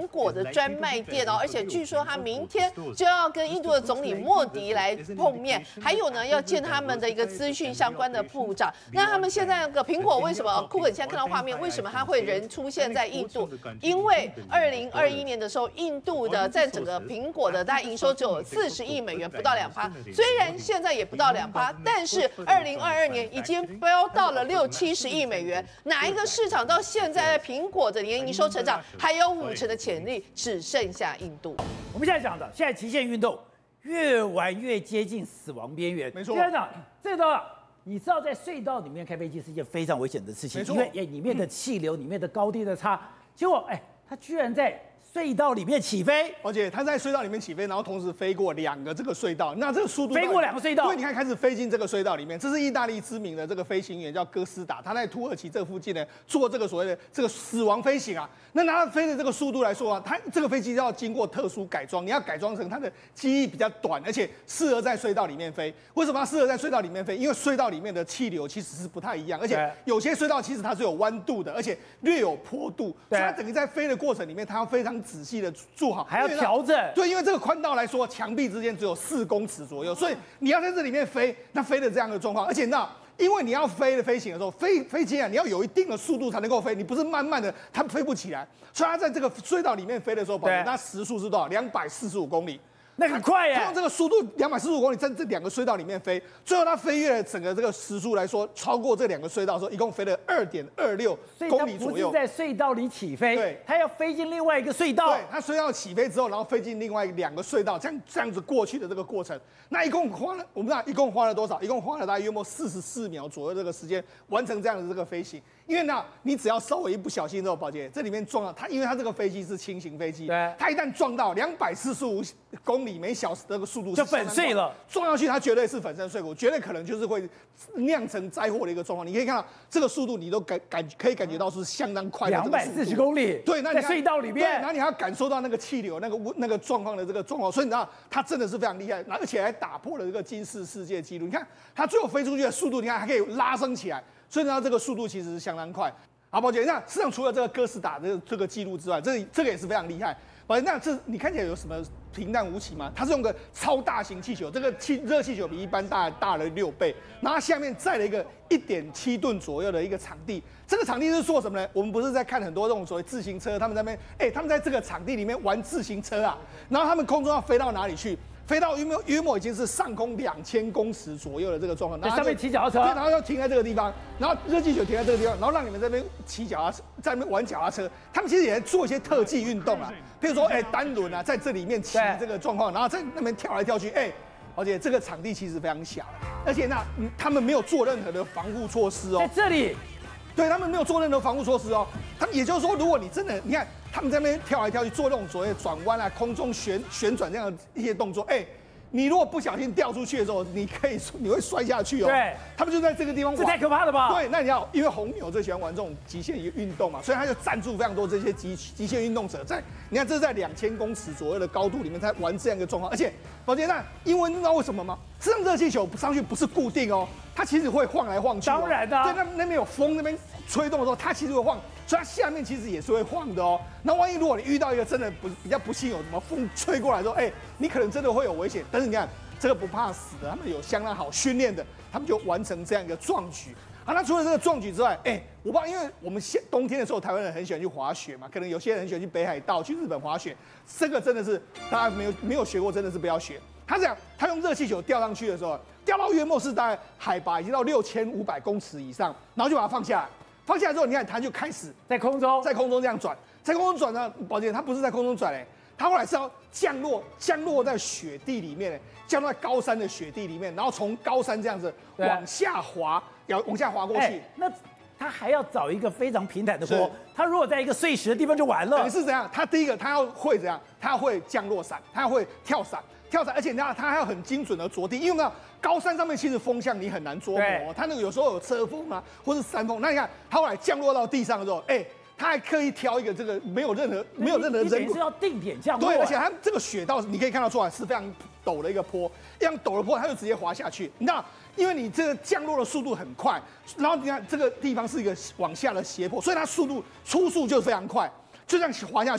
果的专卖店哦，而且据说他明天就要跟印度的总理莫迪来碰面，还有呢要见他们的一个资讯相关的部长。那他们现在那个苹果为什么库克现在看到画面，为什么他会人出现在印度？因为二零二一年的时候，印度的在整个苹果的大概营收只有四十亿美元，不到两趴。虽然现在也不到两趴，但是二零二二年已经飙到了六七十亿美元。哪一个市场到现在苹果的年营收成长还有五成的潜力，只剩下印度。 我们现在讲的，现在极限运动越玩越接近死亡边缘。 没错， 现在讲这个，你知道在隧道里面开飞机是一件非常危险的事情，因为哎里面的气流、里面的高低的差，结果哎它居然在隧道里面起飞， 而且它在隧道里面起飞，然后同时飞过两个这个隧道，那这个速度飞过两个隧道， 对，你看开始飞进这个隧道里面，这是意大利知名的这个飞行员叫哥斯达，他在土耳其这附近呢做这个所谓的这个死亡飞行啊。那拿它飞的这个速度来说啊，它这个飞机要经过特殊改装，你要改装成它的机翼比较短，而且适合在隧道里面飞。为什么它适合在隧道里面飞？因为隧道里面的气流其实是不太一样，而且有些隧道其实它是有弯度的，而且略有坡度，所以它整个在飞的过程里面，它要非常仔细的做好， 还要调整。 对，因为这个宽道来说，墙壁之间只有四公尺左右，所以你要在这里面飞，那飞的这样的状况，而且那。因为你要飞的飞行的时候，飞飞机啊，你要有一定的速度才能够飞，你不是慢慢的，它飞不起来。所以它在这个隧道里面飞的时候，宝贝，它时速是多少？两百四十五公里。 那很快耶！ 它用这个速度两百四十五公里在这两个隧道里面飞，最后它飞越了整个这个时速来说，超过这两个隧道的时候，一共飞了二点二六公里左右。 不是在隧道里起飞， 对， 它要飞进另外一个隧道。 对，它隧道起飞之后，然后飞进另外两个隧道，这样这样子过去的这个过程，那一共花了，我们知道一共花了多少？一共花了大概约莫四十四秒左右这个时间完成这样的这个飞行。因为呢，你只要稍微一不小心之后，宝姐这里面撞到它，因为它这个飞机是轻型飞机， 对， 它一旦撞到两百四十五公里每小时的这个速度就粉碎了， 撞上去它绝对是粉身碎骨，绝对可能就是会酿成灾祸的一个状况。你可以看到这个速度，你都感感可以感觉到是相当快的两百四十公里， 对，那在隧道里面， 然后你还要感受到那个气流、那个那个状况的这个状况，所以你知道它真的是非常厉害，而且还打破了这个金氏世界纪录。你看它最后飞出去的速度，你看还可以拉升起来，所以呢，这个速度其实是相当快。好，宝姐，那实际上除了这个哥斯达这个这个记录之外，这这个也是非常厉害。宝姐，那这你看起来有什么平淡无奇吗？它是用个超大型气球，这个气热气球比一般大大了六倍，然后它下面载了一个一点七吨左右的一个场地。这个场地是做什么呢？我们不是在看很多这种所谓自行车，他们在那边，哎、欸，他们在这个场地里面玩自行车啊，然后他们空中要飞到哪里去？飞到约莫约莫已经是上空两千公尺左右的这个状况， 在上面骑脚踏车， 对，然后要停在这个地方，然后热气球停在这个地方，然后让你们这边骑脚踏车，在那边玩脚踏车。他们其实也在做一些特技运动啊，譬如说，哎、欸，单轮啊，在这里面骑这个状况，然后在那边跳来跳去，哎、欸，而且这个场地其实非常小，而且那他们没有做任何的防护措施哦， 在这里。 对他们没有做任何防护措施哦，他们也就是说，如果你真的，你看他们在那边跳来跳去，做那种所谓的转弯啊、空中旋旋转这样的一些动作，哎、欸，你如果不小心掉出去的时候，你可以你会摔下去哦。 对， 他们就在这个地方玩， 这太可怕了吧？ 对，那你要因为红牛最喜欢玩这种极限运动嘛，所以他就赞助非常多这些极极限运动者在，你看这是在两千公尺左右的高度里面在玩这样一个状况，而且宝姐，那因为你知道为什么吗？这样热气球上去不是固定哦，它其实会晃来晃去、哦。 当然的、啊， 对，那那边有风，那边吹动的时候，它其实会晃，所以它下面其实也是会晃的哦。那万一如果你遇到一个真的不比较不幸有什么风吹过来的时候，哎、欸，你可能真的会有危险。但是你看这个不怕死的，他们有相当好训练的，他们就完成这样一个壮举。啊，那除了这个壮举之外，哎、欸，我不知道，因为我们夏冬天的时候，台湾人很喜欢去滑雪嘛，可能有些人很喜欢去北海道、去日本滑雪，这个真的是大家没有没有学过，真的是不要学。他这样，他用热气球吊上去的时候，吊到约莫是大概海拔已经到六千五百公尺以上，然后就把它放下来。放下来之后，你看它就开始在空中， 在空中这样转，在空中转呢，宝姐，它不是在空中转嘞，它后来是要降落，降落在雪地里面，降落在高山的雪地里面，然后从高山这样子往下滑，要往下滑过去。 欸、那他还要找一个非常平坦的坡，他如果在一个碎石的地方就完了。 等于是怎样？他第一个他要会怎样？他要会降落伞，他要会跳伞。跳伞，而且他他还要很精准的着地，因为呢，高山上面其实风向你很难捉摸，它那个有时候有车风啊，或是山风。那你看，他后来降落到地上的时候，哎、欸，他还刻意挑一个这个没有任何没有任何人， 是要定点降落。 对，而且它这个雪道你可以看到出来是非常陡的一个坡，一样陡的坡，它就直接滑下去。你知道，因为你这个降落的速度很快，然后你看这个地方是一个往下的斜坡，所以它速度初速就非常快，就这样滑下去。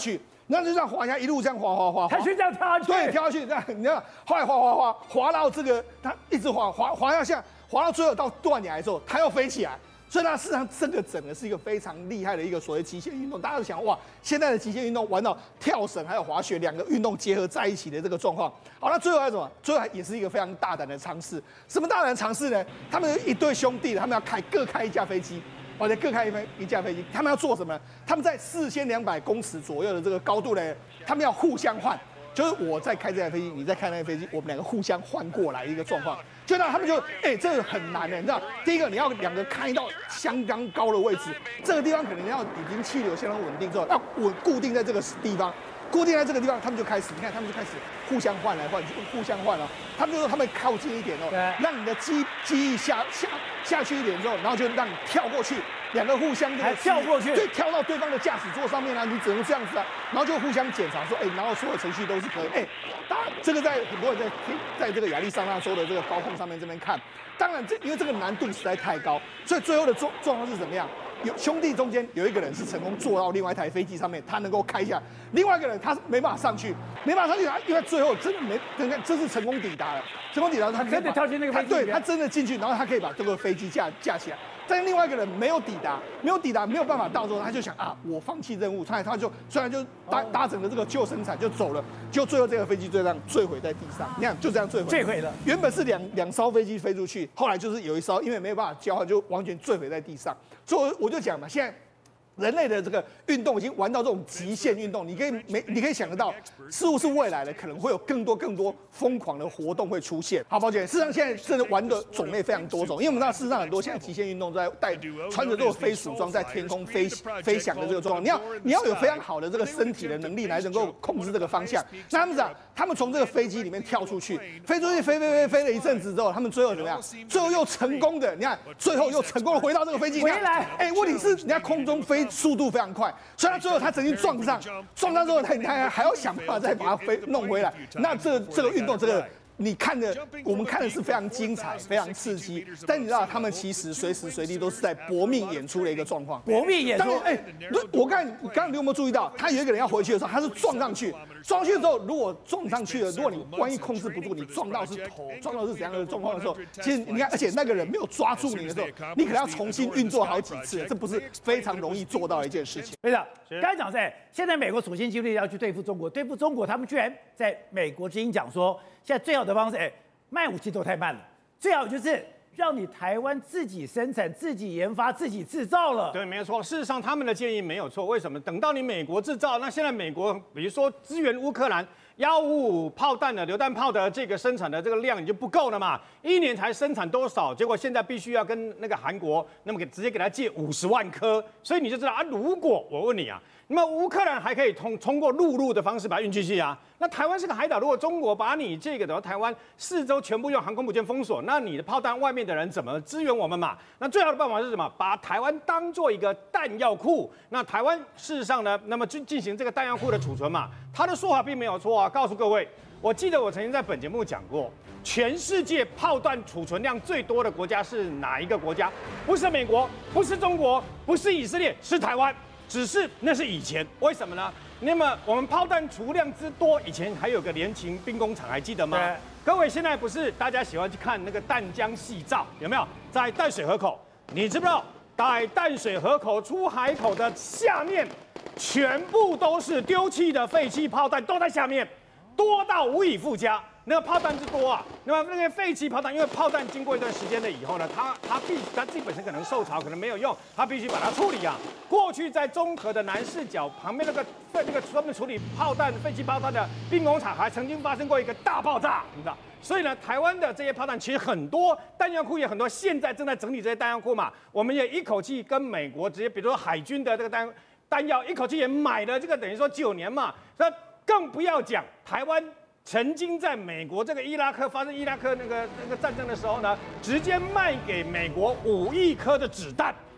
那就这样滑下，一路这样滑滑滑， 他是这样跳下去， 对，跳下去，那你看，后来滑滑滑滑到这个，他一直滑滑滑下下，滑到最后到断崖的时候，他要飞起来。所以它事实上这个整个是一个非常厉害的一个所谓极限运动。大家都想哇，现在的极限运动玩到跳绳还有滑雪两个运动结合在一起的这个状况。好，那最后还有什么？最后也是一个非常大胆的尝试。什么大胆的尝试呢？他们有一对兄弟，他们要开各开一架飞机。或者各开一一架飞机，他们要做什么呢？他们在四千两百公尺左右的这个高度呢，他们要互相换，就是我在开这台飞机，你在开那台飞机，我们两个互相换过来的一个状况。就那他们就，哎、欸，这个很难的，你知道，第一个你要两个开到相当高的位置，这个地方可能要已经气流相当稳定之后，要稳固定在这个地方。固定在这个地方，他们就开始，你看，他们就开始互相换来换去，互相换了。他们就说他们靠近一点哦，让你的机机翼下下下去一点之后，然后就让你跳过去，两个互相还跳过去， 对，跳到对方的驾驶座上面啊，你只能这样子啊，然后就互相检查说，哎、欸，然后所有程序都是可以，哎、欸，当然这个在很多人在在这个亚利桑那州的这个高空上面这边看，当然这因为这个难度实在太高，所以最后的状状况是怎么样？有兄弟中间有一个人是成功坐到另外一台飞机上面，他能够开下；另外一个人他没办法上去，没办法上去，他因为最后真的没，等看这是成功抵达了，成功抵达，他真的跳进那个飞机， 对他真的进去，然后他可以把这个飞机架架起来。但是另外一个人没有抵达，没有抵达，没有办法到之后，他就想啊，我放弃任务，他他就虽然就搭搭乘了这个救生伞就走了，就最后这个飞机就这样坠毁在地上，你看就这样坠毁， 坠毁了。 原本是两两艘飞机飞出去，后来就是有一艘因为没有办法交换，就完全坠毁在地上。所以我就讲嘛，现在人类的这个运动已经玩到这种极限运动，你可以没你可以想得到，似乎是未来的可能会有更多更多疯狂的活动会出现。好，抱歉，事实上现在真的玩的种类非常多种，因为我们知道事实上很多现在极限运动在带穿着这种飞鼠装在天空飞飞翔的这个状况，你要你要有非常好的这个身体的能力来能够控制这个方向。那他们讲，他们从这个飞机里面跳出去，飞出去飞飞飞飞了一阵子之后，他们最后怎么样？最后又成功的，你看最后又成功的回到这个飞机， 回来。 哎，问题是你在空中飞速度非常快，所以他最后他曾经撞上，撞上之后他他还要想办法再把它飞弄回来。那这这个运动这个。你看的，我们看的是非常精彩、非常刺激，但你知道，他们其实随时随地都是在搏命演出的一个状况。 搏命演出， 哎，我刚才刚刚你有没有注意到，他有一个人要回去的时候，他是撞上去，撞上去之后，如果撞上去了，如果你万一控制不住，你撞到是头，撞到是怎样的状况的时候，其实你看，而且那个人没有抓住你的时候，你可能要重新运作好几次，这不是非常容易做到的一件事情。 队长，刚才讲在现在美国处心积虑要去对付中国，对付中国，他们居然在美国之音讲说。现在最好的方式，哎，卖武器都太慢了，最好就是让你台湾自己生产、自己研发、自己制造了。 对，没错。事实上，他们的建议没有错。为什么？等到你美国制造，那现在美国，比如说支援乌克兰幺五五炮弹的榴弹炮的这个生产的这个量已经不够了嘛，一年才生产多少？结果现在必须要跟那个韩国，那么给直接给他借五十万颗，所以你就知道啊，如果我问你啊。那么乌克兰还可以通通过陆路的方式把它运进去啊。那台湾是个海岛，如果中国把你这个的台湾四周全部用航空母舰封锁，那你的炮弹外面的人怎么支援我们嘛？那最好的办法是什么？把台湾当做一个弹药库。那台湾事实上呢，那么进进行这个弹药库的储存嘛，他的说法并没有错啊。告诉各位，我记得我曾经在本节目讲过，全世界炮弹储存量最多的国家是哪一个国家？不是美国，不是中国，不是以色列，是台湾。只是那是以前，为什么呢？那么我们炮弹储量之多，以前还有个联勤兵工厂，还记得吗？各位现在不是大家喜欢去看那个淡江细照，有没有？在淡水河口，你知不知道？在淡水河口出海口的下面，全部都是丢弃的废弃炮弹，都在下面，多到无以复加。那个炮弹之多啊，那么那个废弃炮弹，因为炮弹经过一段时间了以后呢，它它必它自己本身可能受潮，可能没有用，它必须把它处理啊。过去在中和的南势角旁边那个那个专门处理炮弹废弃炮弹的兵工厂，还曾经发生过一个大爆炸，你知道？所以呢，台湾的这些炮弹其实很多，弹药库也很多，现在正在整理这些弹药库嘛。我们也一口气跟美国直接，比如说海军的这个弹弹药，一口气也买了这个等于说九年嘛。那更不要讲台湾。曾经在美国这个伊拉克发生伊拉克那个那个战争的时候呢，直接卖给美国五亿颗的子弹，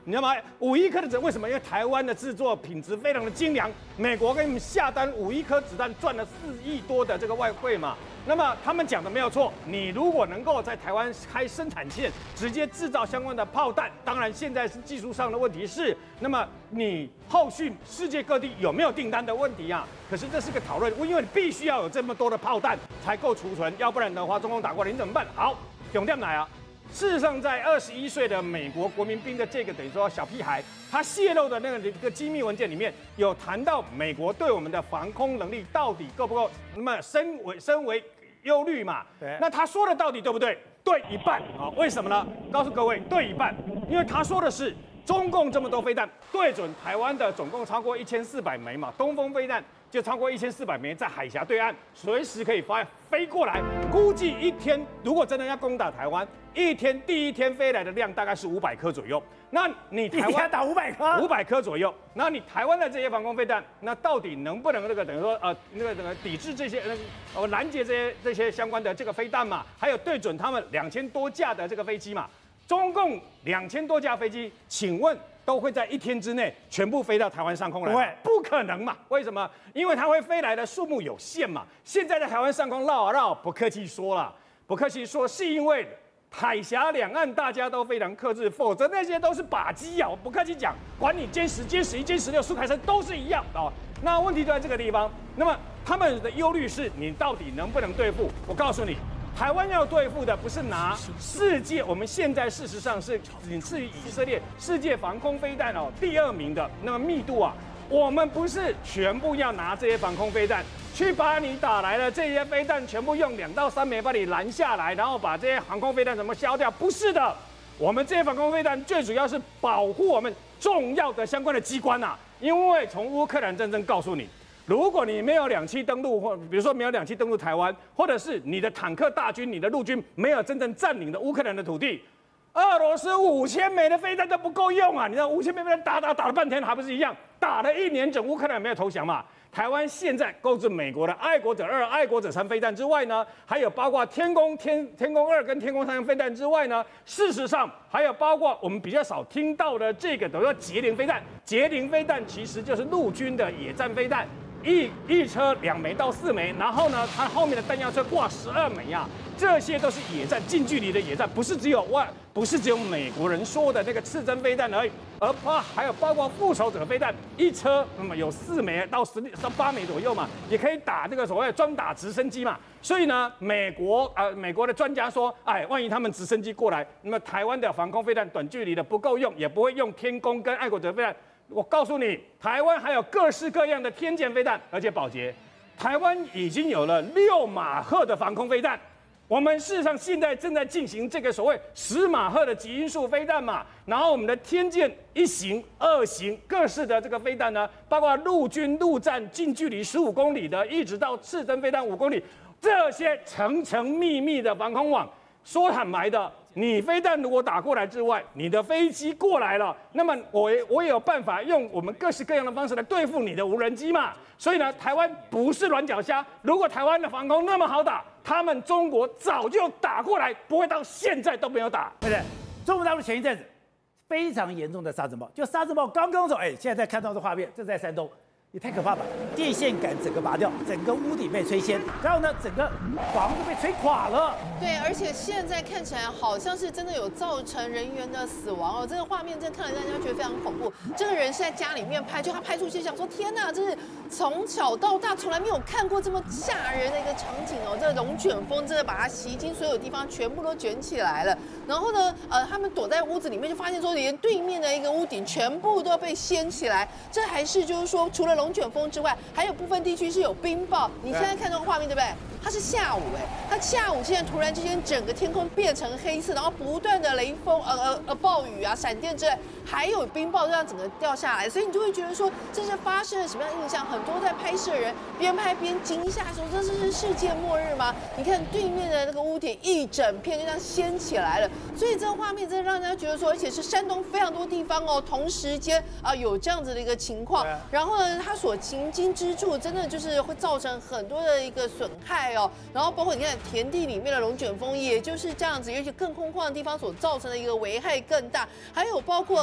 你知道吗？五亿颗的子弹为什么？因为台湾的制作品质非常的精良，美国给你们下单五亿颗子弹，赚了四亿多的这个外汇嘛。那么他们讲的没有错，你如果能够在台湾开生产线，直接制造相关的炮弹，当然现在是技术上的问题是，那么你后续世界各地有没有订单的问题啊？可是这是个讨论，因为你必须要有这么多的炮弹才够储存，要不然的话，中共打过来你怎么办？好，永电来啊！事实上，在二十一岁的美国国民兵的这个等于说小屁孩，他泄露的那个一个机密文件里面有谈到美国对我们的防空能力到底够不够，那么深为深为忧虑嘛。对，那他说的到底对不对？对一半啊？为什么呢？告诉各位，对一半，因为他说的是中共这么多飞弹对准台湾的总共超过一千四百枚嘛，东风飞弹就超过一千四百枚，在海峡对岸随时可以发飞过来。估计一天如果真的要攻打台湾，一天第一天飞来的量大概是五百颗左右。那你台湾打五百颗， 五百颗左右。那你台湾的这些防空飞弹，那到底能不能那个等于说呃那个等于抵制这些那个呃拦截这些这些相关的这个飞弹嘛？还有对准他们两千多架的这个飞机嘛？中共两千多架飞机，请问都会在一天之内全部飞到台湾上空来吗？不可能嘛？为什么？因为它会飞来的数目有限嘛。现在在台湾上空绕啊绕，不客气说了，不客气说，是因为海峡两岸大家都非常克制，否则那些都是靶机啊！我不客气讲，管你歼十、歼十一、歼十六、苏凯生都是一样啊。那问题就在这个地方。那么他们的忧虑是你到底能不能对付？我告诉你。台湾要对付的不是拿世界，我们现在事实上是仅次于以色列世界防空飞弹哦第二名的那么密度啊，我们不是全部要拿这些防空飞弹去把你打来的这些飞弹全部用两到三枚把你拦下来，然后把这些航空飞弹怎么消掉？不是的，我们这些防空飞弹最主要是保护我们重要的相关的机关啊，因为从乌克兰战争告诉你。如果你没有两栖登陆，或比如说没有两栖登陆台湾，或者是你的坦克大军、你的陆军没有真正占领的乌克兰的土地，俄罗斯五千枚的飞弹都不够用啊！你知道五千枚飞弹打打打了半天还不是一样？打了一年整，乌克兰没有投降嘛？台湾现在购置美国的爱国者二、爱国者三飞弹之外呢，还有包括天宫天天宫二跟天宫三飞弹之外呢，事实上还有包括我们比较少听到的这个，等于说捷凌飞弹。捷凌飞弹其实就是陆军的野战飞弹。一一车两枚到四枚，然后呢，它后面的弹药车挂十二枚呀，这些都是野战近距离的野战，不是只有外，不是只有美国人说的那个刺针飞弹而已，而包还有包括复仇者飞弹，一车那么有四枚到十到八枚左右嘛，也可以打这个所谓的专打直升机嘛。所以呢，美国呃美国的专家说，哎，万一他们直升机过来，那么台湾的防空飞弹短距离的不够用，也不会用天宫跟爱国者飞弹。我告诉你，台湾还有各式各样的天剑飞弹，而且宝洁，台湾已经有了六马赫的防空飞弹。我们事实上现在正在进行这个所谓十马赫的极音速飞弹嘛，然后我们的天剑一型、二型各式的这个飞弹呢，包括陆军陆战近距离十五公里的，一直到刺针飞弹五公里，这些层层密密的防空网。说坦白的，你飞弹如果打过来之外，你的飞机过来了，那么我我也有办法用我们各式各样的方式来对付你的无人机嘛。所以呢，台湾不是软脚虾。如果台湾的防空那么好打，他们中国早就打过来，不会到现在都没有打。 对不对？中国大陆前一阵子非常严重的沙尘暴，就沙尘暴刚刚走，哎，现在在看到这画面，这在山东。也太可怕吧！电线杆整个拔掉，整个屋顶被吹掀，然后呢，整个房子被吹垮了。 对，而且现在看起来好像是真的有造成人员的死亡哦。这个画面真的看了让人家觉得非常恐怖。这个人是在家里面拍，就他拍出去想说：天哪，这是从小到大从来没有看过这么吓人的一个场景哦。这个龙卷风真的把它袭击，所有地方全部都卷起来了。然后呢，呃，他们躲在屋子里面，就发现说，连对面的一个屋顶全部都被掀起来。这还是就是说，除了龙卷风之外，还有部分地区是有冰雹。你现在看这个画面，对不对？它是下午哎，它下午现在突然之间整个天空变成黑色，然后不断的雷锋、呃呃呃暴雨啊、闪电之类，还有冰雹这样整个掉下来，所以你就会觉得说这是发生了什么样的印象？很多在拍摄的人边拍边惊吓说：这是世界末日吗？你看对面的那个屋顶一整片就这样掀起来了，所以这个画面真的让人家觉得说，而且是山东非常多地方哦，同时间啊、呃、有这样子的一个情况，然后呢，它所行经之处真的就是会造成很多的一个损害哦，然后包括你看田地里面的龙卷风，也就是这样子，尤其更空旷的地方所造成的一个危害更大，还有包括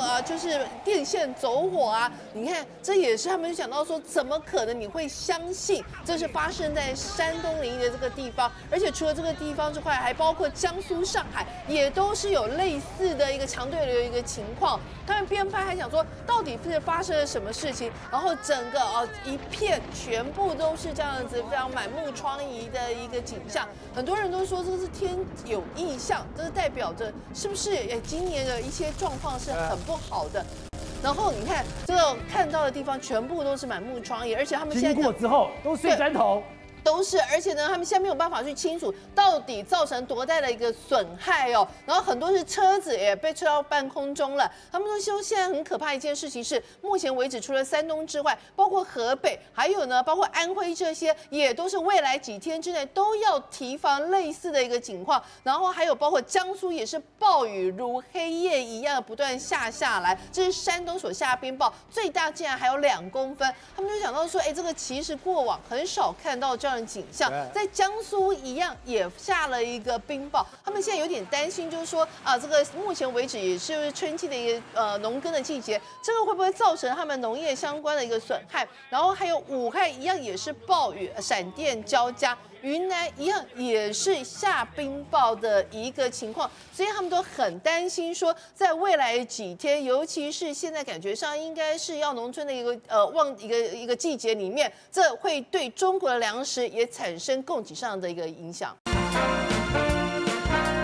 呃，就是电线走火啊。你看，这也是他们想到说，怎么可能你会相信这是发生在山东临沂的这个地方？而且除了这个地方之外，还包括江苏、上海，也都是有类似的一个强对流的一个情况。他们边拍还想说，到底是发生了什么事情？然后整个呃一片全部都是这样子，非常满目疮痍的一个景象。很多人都说这是天有异象，这是代表着是不是？哎，今年的一些状况是很不好的。然后你看，这个看到的地方全部都是满目疮痍，而且他们现在经过之后都碎砖头。 都是，而且呢，他们现在没有办法去清楚到底造成多大的一个损害哦。然后很多是车子也被吹到半空中了。他们说现在很可怕一件事情是，目前为止除了山东之外，包括河北，还有呢，包括安徽这些，也都是未来几天之内都要提防类似的一个情况。然后还有包括江苏也是暴雨如黑夜一样的不断下下来，这是山东所下的冰雹，最大竟然还有两公分。他们就想到说，哎，这个其实过往很少看到这样的景象，在江苏一样也下了一个冰雹，他们现在有点担心，就是说啊，这个目前为止也是春季的一个呃农耕的季节，这个会不会造成他们农业相关的一个损害？然后还有武汉一样也是暴雨、闪电交加。云南一样也是下冰雹的一个情况，所以他们都很担心说，在未来几天，尤其是现在感觉上应该是要农村的一个呃旺一个一个季节里面，这会对中国的粮食也产生供给上的一个影响。